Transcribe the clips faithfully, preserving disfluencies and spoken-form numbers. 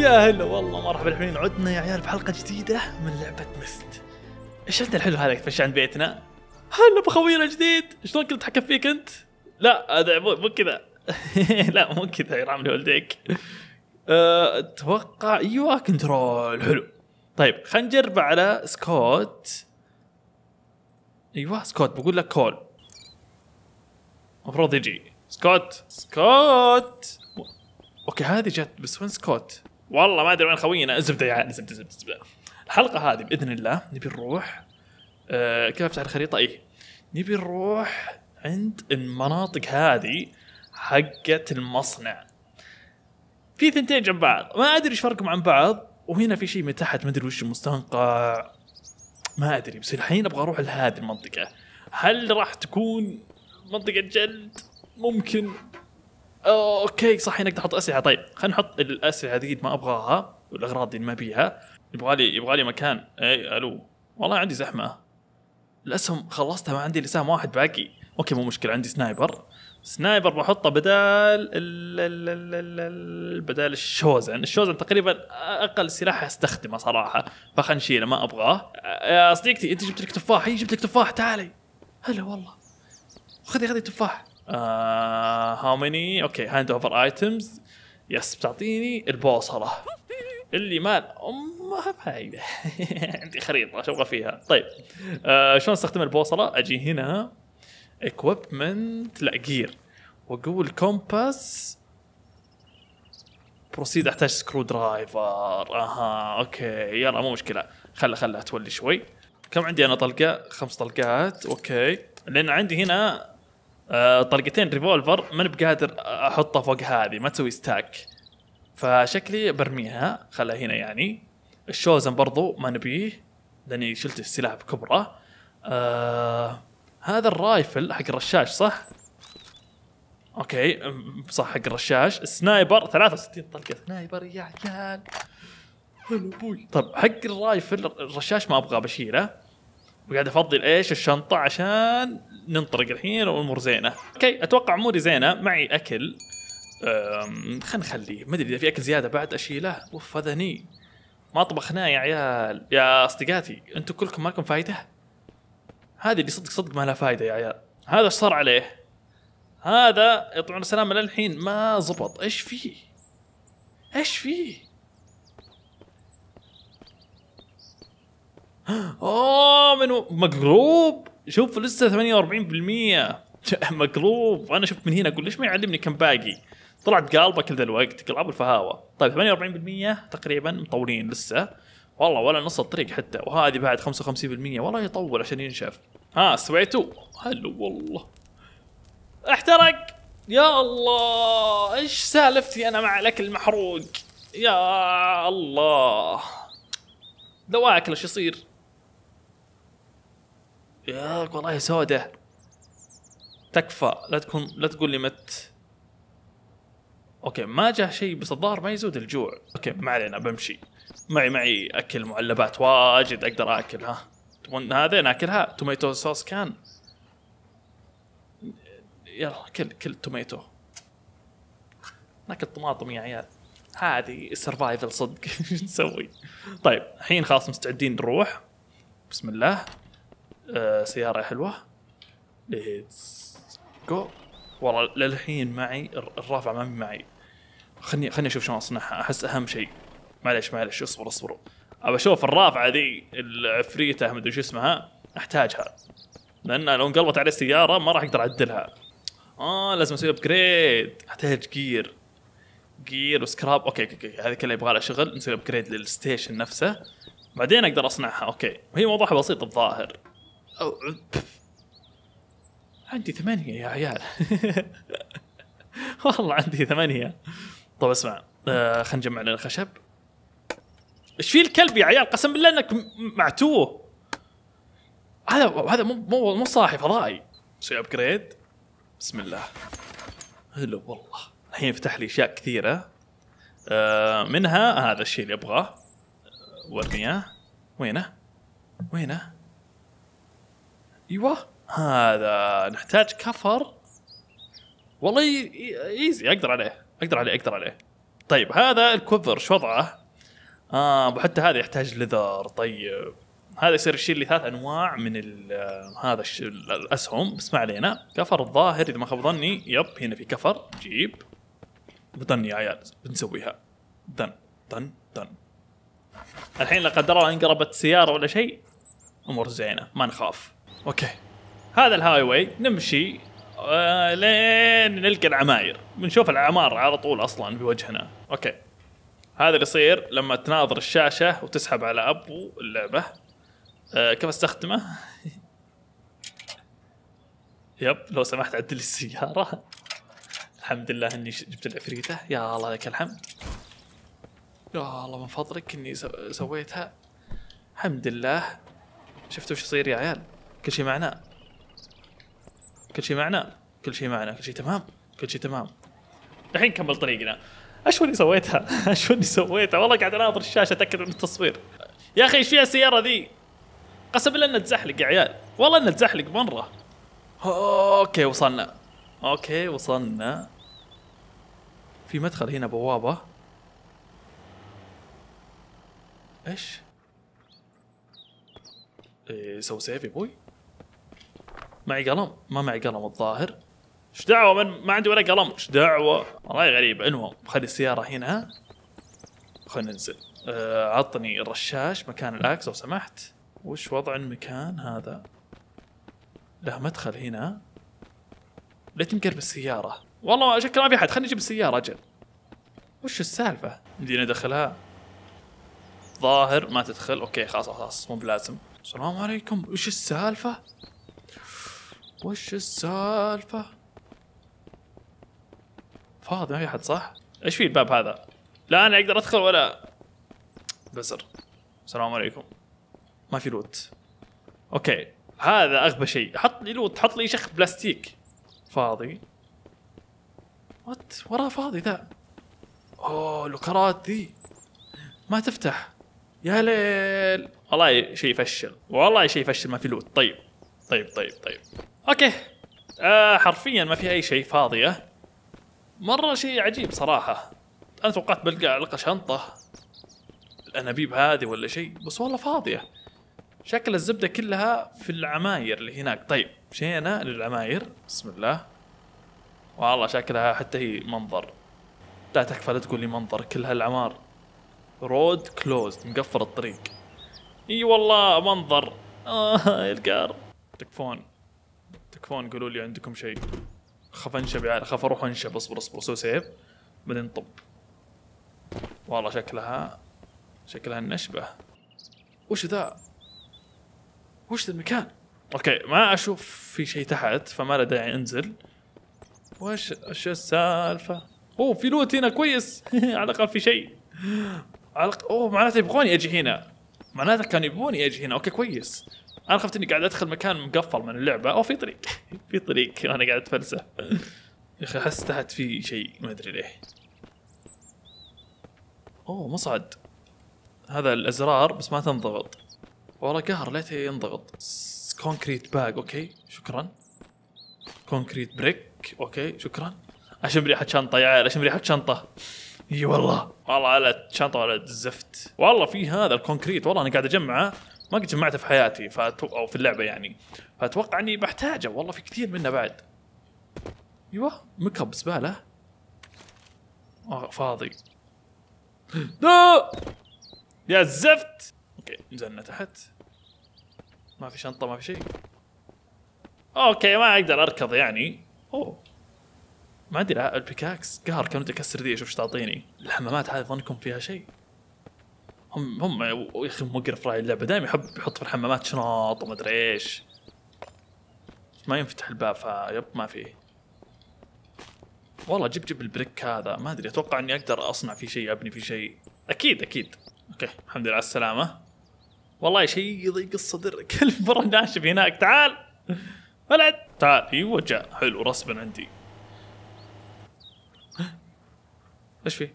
يا هلا والله مرحبا الحين عدنا يا عيال بحلقة جديدة من لعبة مست. ايش عندنا الحلو هذا يتمشى عند بيتنا؟ هلا بخوينا جديد، شلون كنت اتحكم فيك انت؟ لا هذا مو مو كذا. لا مو كذا يا رامي والديك. اتوقع ايوه كنترول حلو. طيب خلينا نجرب على سكوت. ايوه سكوت بقول لك كول المفروض يجي سكوت سكوت. اوكي هذه جت بس وين سكوت؟ والله ما ادري وين خوينا. زبده يا عيال زبده زبده زبده. الحلقه هذه باذن الله نبي نروح آه كيف افتح الخريطه؟ ايه نبي نروح عند المناطق هذه حقه المصنع. في ثنتين جنب بعض ما ادري ايش فرقهم عن بعض، وهنا في شيء من تحت ما ادري وش مستنقع ما ادري، بس الحين ابغى اروح لهذه المنطقه. هل راح تكون منطقه جلد؟ ممكن. أوه اوكي صح هنا اقدر احط اسلحه. طيب خلينا نحط الاسلحه ذي ما ابغاها والاغراض دي ما بيها. يبغى لي يبغى لي مكان. اي الو والله عندي زحمه. الاسهم خلصتها ما عندي لسهم واحد باقي. اوكي مو مشكله عندي سنايبر. سنايبر بحطه بدال ال ال ال ال ال بدال الشوزن. الشوزن تقريبا اقل سلاح استخدمه صراحه، فخلنا نشيله ما ابغاه. يا صديقتي انت جبت لك تفاح. هي جبت لك تفاح تعالي. هلا والله خذي خذي تفاح. هاو ماني اوكي هاند اوفر ايتمز. يس بتعطيني البوصله اللي مال امها فايده. عندي خريطه شو ابغى فيها. طيب آه شلون استخدم البوصله؟ اجي هنا اكويبمنت لا جير واقول كومباس بروسيد. احتاج سكرو درايفر. اها اوكي يلا مو مشكله. خله خله تولي شوي. كم عندي انا طلقه؟ خمس طلقات. اوكي لان عندي هنا آه طلقتين ريفولفر ماني بقادر احطها فوق هذه ما تسوي ستاك، فشكلي برميها. خلها هنا يعني. الشوزن برضو ما نبيه لاني شلت السلاح بكبره. آه هذا الرايفل حق الرشاش صح؟ اوكي صح حق الرشاش. السنايبر ثلاثة وستين طلقه سنايبر يا عيال. هلا ابوي. طب حق الرايفل الرشاش ما ابغى بشيله، وقاعد افضل ايش الشنطه عشان ننطلق الحين والامور زينه. اوكي اتوقع اموري زينه. معي اكل خلينا نخليه ما ادري اذا في اكل زياده بعد اشيله. اوف هذا هني ما طبخناه يا عيال. يا اصدقائي انتم كلكم ما لكم فايده. هذه اللي صدق صدق ما لها فايده يا عيال. هذا ايش صار عليه؟ هذا يطلعون السلام للحين ما زبط. ايش فيه ايش فيه؟ اوه منو مقلوب. شوف لسه ثمانية وأربعين بالمية مقلوب. انا شفت من هنا اقول ليش ما يعلمني كم باقي. طلعت قالبه كل ذا الوقت قلاب الفهاوه. طيب ثمانية وأربعين بالمية تقريبا مطولين لسه والله ولا نص الطريق حتى. وهذه بعد خمسة وخمسين بالمية والله يطول عشان ينشف. ها سويتوا؟ هلو والله احترق يا الله. ايش سالفتي انا مع الاكل المحروق يا الله. لو اكل ايش يصير يا والله سودة. تكفى لا تكون لا تقول لي مت. اوكي ما جاء شيء بس الظاهر ما يزود الجوع. اوكي ما علينا بمشي. معي معي اكل معلبات واجد اقدر اكل. ها تبون هذا ناكلها؟ توميتو صوص كان يلا كل كل توميتو. ناكل طماطم يا عيال. هذه السرفايفل صدق. ايش نسوي؟ طيب الحين خلاص مستعدين نروح. بسم الله. آه سيارة حلوة. ليتس جو. والله للحين معي الرافعة ما معي. خلني خلني اشوف شلون اصنعها. احس اهم شيء معليش معليش اصبر اصبروا. ابى اشوف الرافعة ذي العفريتة ما ادري شو اسمها احتاجها، لان لو انقلبت على السيارة ما راح اقدر اعدلها. اه لازم اسوي ابجريد. احتاج جير جير وسكراب. اوكي اوكي هذه كلها يبغى لها شغل. نسوي ابجريد للستيشن نفسه بعدين اقدر اصنعها. اوكي وهي موضوعها بسيط الظاهر. أو... عندي ثمانية يا عيال. والله عندي ثمانية. طب اسمع آه خلينا نجمع لنا الخشب. ايش في الكلب يا عيال؟ قسم بالله انك معتوه. هذا هذا مو مو مو صاحي فضائي. سوي ابجريد. بسم الله. هلو والله الحين فتح لي اشياء كثيره. آه منها هذا الشيء اللي ابغاه. ورقيه وينه وينه؟ ايوه هذا نحتاج كفر. والله ايزي اقدر عليه اقدر عليه اقدر عليه. طيب هذا الكوفر شو وضعه؟ اه وحتى هذا يحتاج لذر. طيب هذا يصير يشيل لي ثلاث انواع من هذا الاسهم، بس ما علينا. كفر الظاهر اذا ما خاب ظني، يب هنا في كفر. جيب بدن يا عيال بنسويها دن دن دن. الحين لا قدر الله انقربت سياره ولا شيء امور زينه ما نخاف. اوكي هذا الهاي واي نمشي آه لين نلقى العماير، بنشوف العمار على طول اصلا بوجهنا. اوكي هذا اللي يصير لما تناظر الشاشه وتسحب على ابو اللعبه. آه كيف استخدمه؟ يب لو سمحت عدل السياره. الحمد لله اني جبت العفريته، يا الله لك الحمد، يا الله من فضلك اني سويتها. الحمد لله. شفتوا وش يصير يا عيال؟ كل شيء معنا، كل شيء معنا، كل شيء معنا، كل شيء تمام، كل شيء تمام. الحين نكمل طريقنا. ايش اللي سويتها؟ ايش اللي سويتها؟ والله قاعد اناظر الشاشه اتاكد من التصوير. يا اخي ايش فيها السياره ذي؟ قسم بالله انها تزحلق يا عيال، والله انها تزحلق مره. اوكي وصلنا، اوكي وصلنا. في مدخل هنا بوابه. ايش؟ إيه سوي سيف يا ابوي؟ معي قلم؟ ما معي قلم الظاهر. ايش دعوه من ما عندي ولا قلم؟ ايش دعوه؟ والله غريب. المهم خلي السياره هنا، خلينا ننزل. أه عطني الرشاش مكان الاكس لو سمحت. وش وضع المكان هذا؟ له مدخل هنا. ليه تنقر بالسياره؟ والله شكله ما في احد. خليني اجيب السياره اجل. وش السالفه؟ بدينا ندخلها ظاهر ما تدخل. اوكي خلاص خلاص مو بلازم. السلام عليكم. وش السالفه؟ وش السالفه؟ فاضي ما في احد صح؟ ايش في الباب هذا؟ لا انا اقدر ادخل ولا بزر. السلام عليكم. ما في لوت. اوكي هذا اغبى شيء. حط لي لوت، حط لي شخ بلاستيك. فاضي. وات وراه فاضي ذا. اوه لوكرات ذي ما تفتح يا ليل. والله شيء يفشل، والله شيء يفشل. ما في لوت. طيب طيب طيب طيب اوكي. آه حرفيا ما في اي شيء، فاضيه مره. شيء عجيب صراحه. انا توقعت بلقى القى شنطه الانابيب هذه ولا شيء، بس والله فاضيه. شكل الزبده كلها في العماير اللي هناك. طيب مشينا للعماير. بسم الله. والله شكلها حتى هي منظر. لا تكفى لا تقول لي منظر، كل هالعمار رود كلوزد، مقفل الطريق. اي والله منظر. اه يا القار. تكفون تكفون قولوا لي عندكم شيء. خاف انشب يا خاف اروح انشب. اصبر اصبر سوي سيف بعدين طب. والله شكلها شكلها النشبه. وش ذا؟ وش ذا المكان؟ اوكي ما اشوف في شيء تحت فما له داعي انزل. وش وش السالفه؟ اوه في لوت هنا كويس. على الاقل في شيء. على الأقل اوه معناته يبغوني اجي هنا. معناته كانوا يبغوني اجي هنا. اوكي كويس. انا خفت اني قاعد ادخل مكان مقفل من اللعبه. او في طريق. في طريق وانا قاعد اتفلسف. يا اخي احس تحت في شيء ما ادري ليه. اوه مصعد. هذا الازرار بس ما تنضغط. والله قهر ليته ينضغط. كونكريت باج. اوكي شكرا. كونكريت بريك. اوكي شكرا. اشم ريحه شنطه يا عيال، اشم ريحه شنطه. اي والله والله على شنطه ولا الزفت. والله في هذا الكونكريت والله انا قاعد اجمعه، ما قد جمعته في حياتي فأتو... او في اللعبه يعني، فاتوقع اني بحتاجه. والله في كثير منه بعد. ايوه مكب زباله. اه فاضي. لا يا الزفت. اوكي نزلنا تحت. ما في شنطه ما في شيء. اوكي ما اقدر اركض يعني. اوه ما ادري البيكاكس قهر كان ودي اكسر ذي. اشوف ايش تعطيني. الحمامات هذه ظنكم فيها شيء؟ هم هم يا اخي مقرف راعي اللعبه دائما يحب يحط في الحمامات شنط وما ادري ايش. ما ينفتح الباب فيب ما فيه. والله جيب جيب البريك هذا ما ادري. اتوقع اني اقدر اصنع فيه شيء ابني فيه شيء اكيد اكيد. اوكي الحمد لله على السلامه. والله شيء يضيق الصدر. كل مره ناشف هناك. تعال ولد تعال. ايوه جاء حلو رسبا عندي. ايش في؟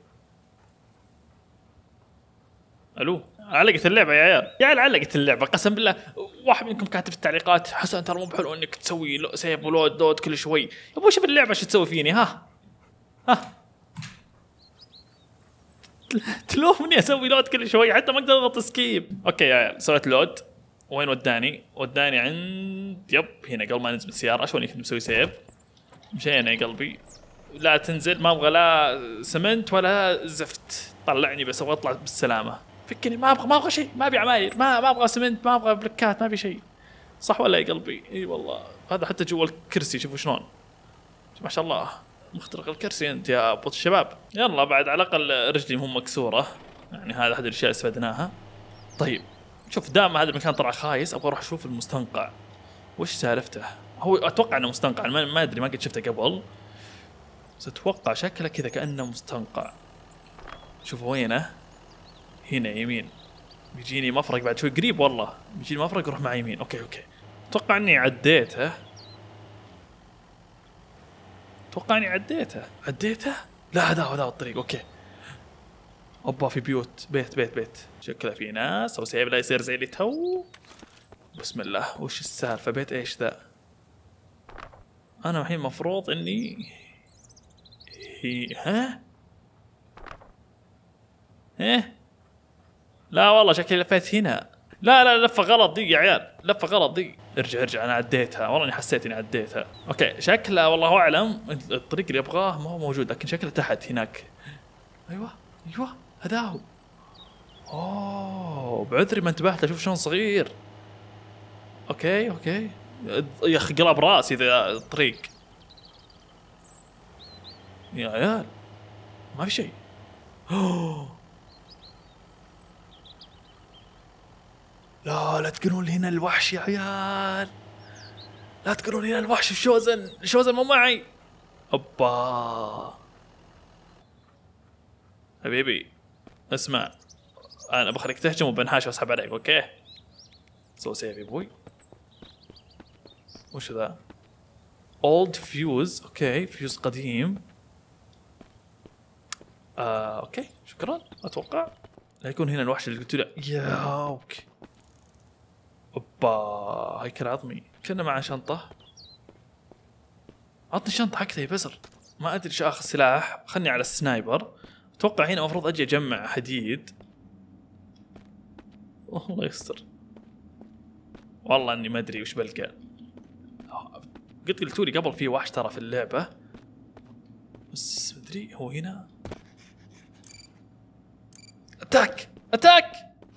الو علقت اللعبه يا عيال. يا عيال علقت اللعبه قسم بالله. واحد منكم كاتب في التعليقات حسن ترى مو بحلو انك تسوي سيف ولود دود كل شوي. يا ابوي شوف اللعبه ايش تسوي فيني. ها ها تلومني اسوي لود كل شوي حتى ما اقدر اضغط اسكيب. اوكي يا عيال سويت لود. وين وداني؟ وداني عند يب هنا قبل ما ننزل بالسياره. شلون كنت مسوي سيف؟ مشينا يا قلبي. لا تنزل، ما ابغى لا سمنت ولا زفت، طلعني بس ابغى اطلع بالسلامه. فكني ما ابغى ما ابغى شيء، ما ابي عماير، ما ما ابغى سمنت، ما ابغى بلكات، ما ابي شيء. صح ولا يا قلبي؟ اي والله. هذا حتى جوا الكرسي شوفوا شلون ما شاء الله مخترق الكرسي انت يا بوت الشباب. يلا بعد على الاقل رجلي مو مكسوره، يعني هذا احد الاشياء اللي استفدناها. طيب شوف دام هذا المكان طلع خايس ابغى اروح اشوف المستنقع وش سالفته. هو اتوقع انه مستنقع، ما ادري ما قد شفته قبل، بس اتوقع شكله كذا كانه مستنقع. شوفوا وينه؟ هنا يمين. بيجيني مفرق بعد شوي قريب والله، بيجيني مفرق اروح مع يمين. اوكي اوكي اتوقع اني عديته. اتوقع اني عديته عديته لا هذا هذا الطريق. اوكي اوبا في بيوت، بيت بيت بيت شكله في ناس او سيب لا يصير زي اللي تو. بسم الله. وش السالفه؟ بيت ايش ذا؟ انا الحين مفروض اني هي ها ها لا والله شكلي لفيت هنا. لا لا لفه غلط دي يا عيال، لفه غلط دي. ارجع ارجع انا عديتها والله، اني حسيت اني عديتها. اوكي شكله والله اعلم الطريق اللي ابغاه ما هو موجود، لكن شكله تحت هناك. ايوه ايوه هذا هو. اوه بعذري ما انتبهت، اشوف شلون صغير. اوكي اوكي يا اخي قلب راسي ذا الطريق يا عيال. ما في شيء. اوه لا لا تقولون لي هنا الوحش يا عيال، لا تقولون لي هنا الوحش في شوزن. شوزن مو معي. اوبا حبيبي اسمع، انا بخليك تهجم وبنحاش واسحب عليك. اوكي سو سيف يا ابوي. وش ذا؟ اولد فيوز. اوكي فيوز قديم. آه اوكي شكرا. اتوقع لا يكون هنا الوحش اللي قلت له. يا اوكي اوبا هيكل عظمي. كنا معه شنطه. عطني شنطه حقتي يا بزر. ما ادري ايش اخذ سلاح، خلني على السنايبر. اتوقع هنا المفروض اجي اجمع حديد. الله يستر والله اني ما ادري وش بلقى. قلت قلتوا لي قبل في وحش ترى في اللعبه، بس ما ادري هو هنا. اتاك اتاك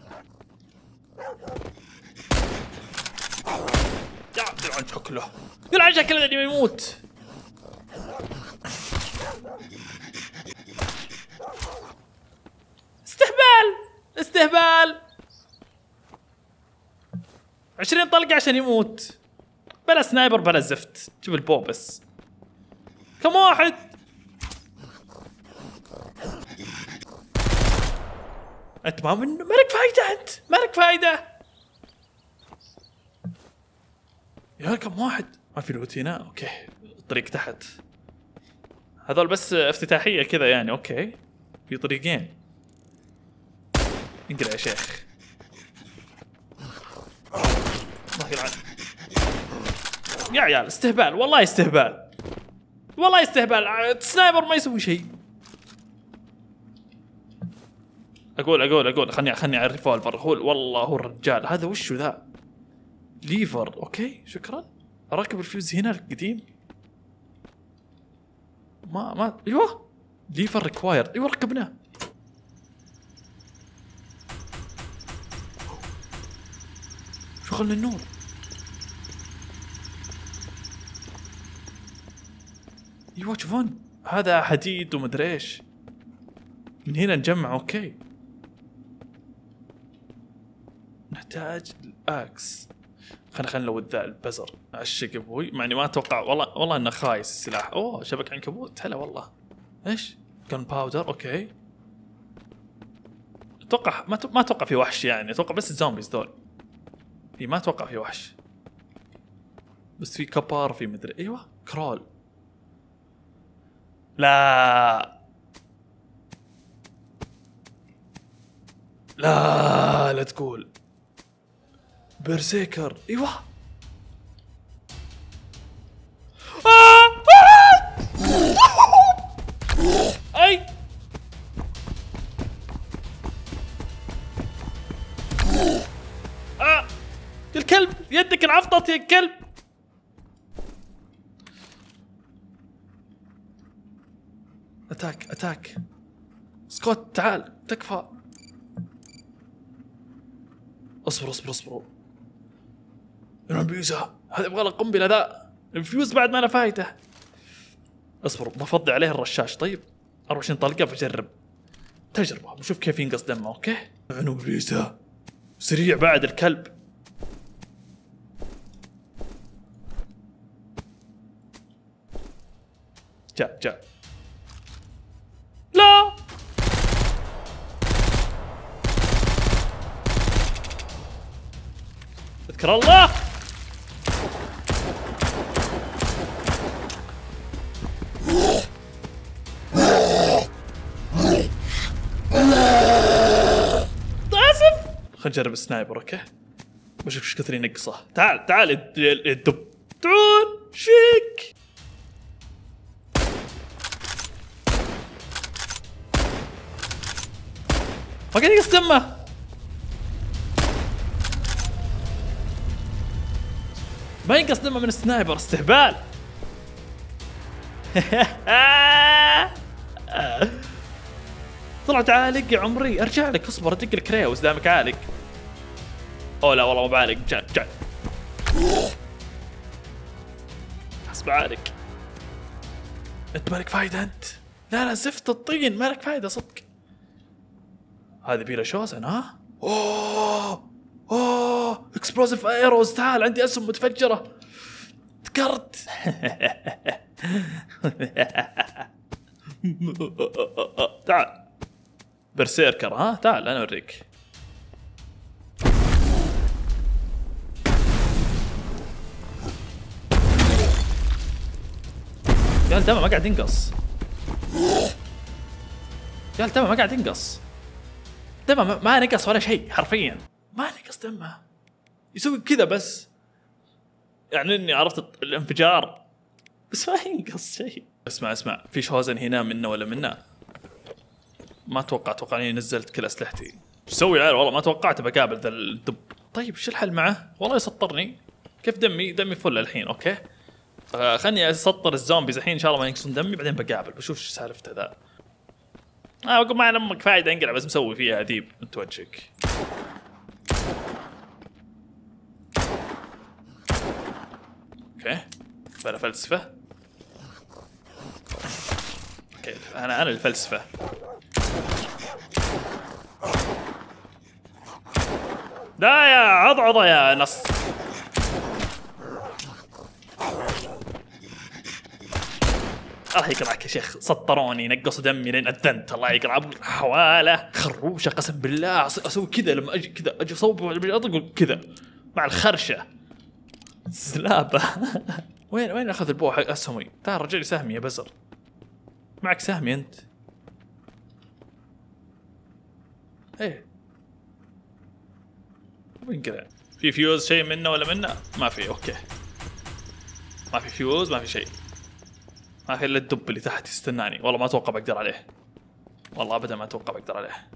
يلعن شكله، يلعن شكله اللي يموت. استهبال استهبال. عشرين طلقة عشان يموت. بلا سنايبر بلا زفت. شوف البو بس كم واحد. انت ما من مالك فايدة، انت مالك فايدة يا. كم واحد؟ ما في لوت هنا. اوكي الطريق تحت هذول بس افتتاحية كذا يعني. اوكي في طريقين. انقلع يا شيخ. الله يلعن يا عيال. استهبال والله استهبال والله استهبال. سنايبر ما يسوي شيء. اقول اقول اقول خلني خلني على الريفولفر. هو والله هو الرجال هذا. وشو ذا؟ ليفر. اوكي شكرا. اركب الفيوز هنا القديم. ما ما ايوه ليفر ريكوايرد. ايوه ركبناه. شغلنا النور. ايوه شوفون هذا حديد ومدري ايش. من هنا نجمع. اوكي نحتاج الاكس. خلنا خلنا لو ذا البزر عشق ابوي. مع اني ما اتوقع والله والله انه خايس السلاح. اوه شبك عنكبوت. هلا والله. ايش؟ كان باودر. اوكي اتوقع ما ما اتوقع في وحش يعني. اتوقع بس الزومبيز ذول. اي ما اتوقع في وحش، بس في كبار في مدري. ايوه كرول. لا لا لا تقول برسيكر. ايوه اي كلب، يدك انعفطت يا كلب. اتاك اتاك سكوت تعال تكفى. اصبر اصبر اصبر. البيزا هذا يبغى له قنبله ذا. الفيوز بعد ما انا فايته. اصبر بفضي عليه الرشاش. طيب أربعة وعشرين طلقه بجرب تجربه بشوف كيف ينقص دمه. اوكي عنو بيزا سريع بعد الكلب. جاء جاء لا اذكر الله. اسف خلينا نجرب السنايبر. اوكي بشوف ايش كثر ينقصه. تعال تعال الدب تعال شيك. ما قاعد ينقص دمه. ما ينقص دمه من السنايبر استهبال. طلعت عالق يا عمري. ارجع لك اصبر ادق لك ريوس دامك عالق. اوه لا والله مو بعالق. جاء جاء حسب عالق. انت مالك فايده انت. لا لا زفت الطين مالك فايده صدق. هذه بيلا شوزن ها. اوه اوه اكسبلوزيف ايروز. تعال عندي اسهم متفجره. ذكرت. تعال برسيركر ها. تعال انا اوريك. يا دمه ما قاعد ينقص. يا دمه ما قاعد ينقص. دمه ما, ما نقص ولا شيء حرفيا. ما نقص دمه يسوي كذا بس. يعني اني عرفت الانفجار بس ما ينقص شيء. اسمع اسمع في شوزن هنا منا ولا منا. ما توقع توقع اني نزلت كل اسلحتي. ايش اسوي يا عيال والله ما توقعت بقابل ذا الدب. طيب شو الحل معه؟ والله يسطرني. كيف دمي دمي فل الحين. اوكي آه خلني اسطر الزومبيز الحين ان شاء الله ما ينقصون دمي بعدين بقابل بشوف ايش سالفته ذا. اه اقول ما امك فايده انقلع بس مسوي فيها اديب انت وجهك. اوكي بلا فلسفه. اوكي انا انا الفلسفه. لا يا عضعضه يا نص. الله يقرعك يا شيخ. سطروني نقصوا دمي لين اذنت. الله يقرع حواله خروشه قسم بالله. اسوي كذا لما اجي كذا اجي اصوب اقول كذا مع الخرشه سلابه. وين وين اخذ البو حق اسهمي؟ تعال رجع لي سهمي يا بزر. معك سهمي انت. ايه وين كذا في فيوز شيء منه ولا منه؟ ما في. اوكي ما في فيوز ما في شيء. ما في الا الدب اللي تحت يستناني. والله ما اتوقع بقدر عليه. والله ابدا ما اتوقع بقدر عليه.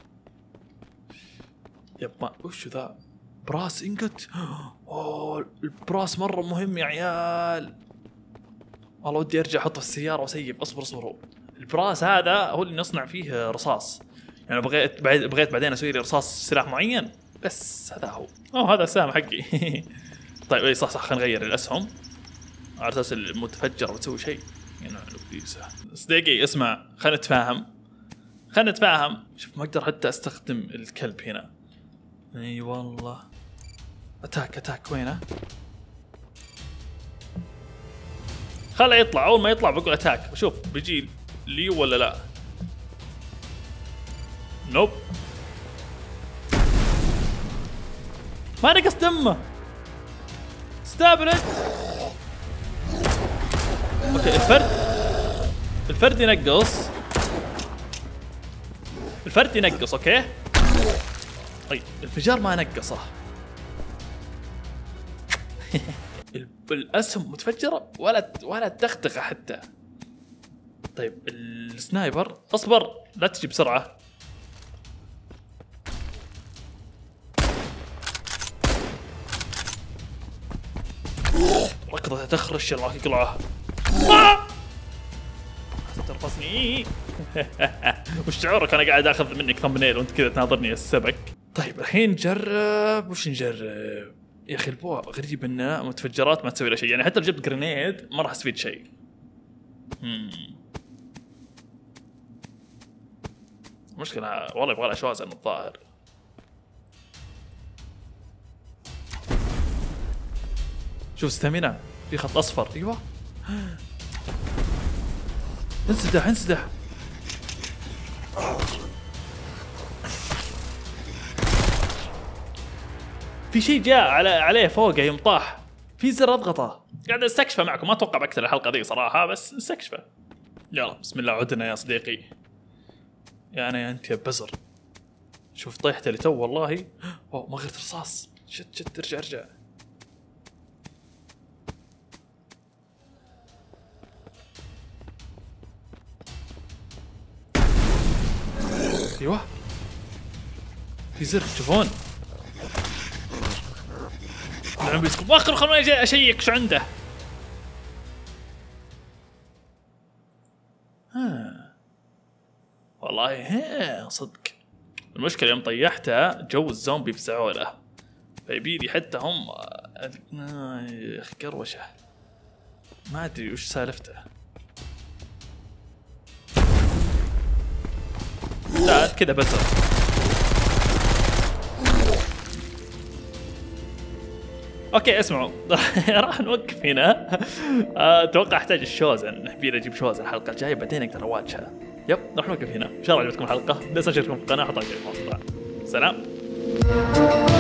يب ما وش ذا؟ براس انقت. اوه البراس مره مهم يا عيال. والله ودي ارجع احطه في السياره واسيب. اصبر اصبر. البراس هذا هو اللي نصنع فيه رصاص. يعني بغيت بغيت بعدين اسوي لي رصاص سلاح معين بس هذا هو. اوه هذا السهم حقي. طيب اي صح صح خلينا نغير الاسهم على اساس المتفجر بتسوي شيء. يعني صديقي اسمع خلينا نتفاهم خلينا نتفاهم. شوف ما اقدر حتى استخدم الكلب هنا. اي والله. اتاك اتاك وينه؟ خله يطلع. اول ما يطلع بقول اتاك بشوف بيجي لي ولا لا. نوب ما نقص دمه. استابلت. اوكي الفرد الفرد ينقص. الفرد ينقص. اوكي طيب الانفجار ما نقصه. الاسهم متفجره ولا ولا تختخه حتى. طيب السنايبر اصبر لا تجي بسرعه. ركضة تخرش الله يقلعها. آه! ترفسني. وش شعورك انا قاعد اخذ منك ثمبنيل وانت كذا تناظرني السبك؟ طيب الحين نجرب وش نجرب؟ يا اخي البوع غريب انه متفجرات ما تسوي له شيء، يعني حتى لو جبت جرينيد ما راح استفيد شيء. امم مشكلة والله يبغى لها شوازن الظاهر. شوف ستامينا في خط اصفر. ايوه انسدح انسدح. في شيء جاء على عليه فوقه يوم طاح، في زر اضغطه. قاعد استكشفه معكم، ما اتوقع بكتر الحلقه ذي صراحه بس نستكشفه. يلا بسم الله عدنا يا صديقي. يا انا يا انت يا بزر. شوف طيحته اللي تو والله. اوه ما غيرت رصاص. شت شت ارجع ارجع. ايوه في زر تشوفون. نعم بيسكم واخر خلوني اشيك شو عنده. ها والله ها صدق. المشكلة يوم طيحته جو الزومبي فزعوا له، فيبيلي حتى هم يا اخي كروشه ما ادري وش سالفته. لا كذا بزر. اوكي اسمعوا راح نوقف هنا. اتوقع احتاج الشوزن، نبي اجيب شوزن الحلقه الجايه بعدين اقدر اواجهه. يب راح نوقف هنا. ان شاء الله عجبتكم الحلقه، لا تنسوا تشتركون في القناه، حطوا لكم في الوصف. سلام.